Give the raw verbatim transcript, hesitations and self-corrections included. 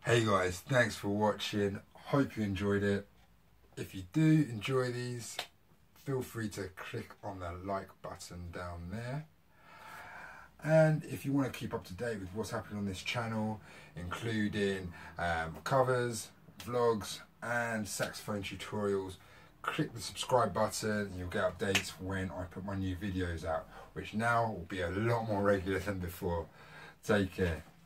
Hey guys, thanks for watching. Hope you enjoyed it. If you do enjoy these, feel free to click on the like button down there. And if you want to keep up to date with what's happening on this channel, including um, covers, vlogs and saxophone tutorials, click the subscribe button and you'll get updates when I put my new videos out, which now will be a lot more regular than before. Take care.